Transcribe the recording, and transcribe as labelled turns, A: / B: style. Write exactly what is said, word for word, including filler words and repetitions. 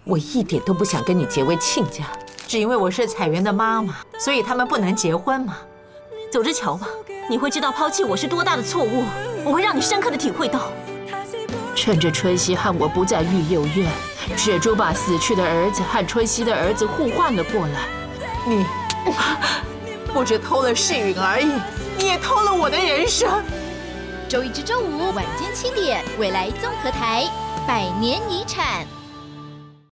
A: 我一点都不想跟你结为亲家，
B: 只因为我是彩媛的妈妈，所以他们不能结婚吗？
C: 走着瞧吧，你会知道抛弃我是多大的错误，我会让你深刻的体会到。
D: 趁着春熙和我不在育幼院，雪珠把死去的儿子和春熙的儿子互换了过来。
B: 你不止偷了世允而已，你也偷了我的人生。
E: 周一至周五晚间七点，未来综合台《百年遗产》。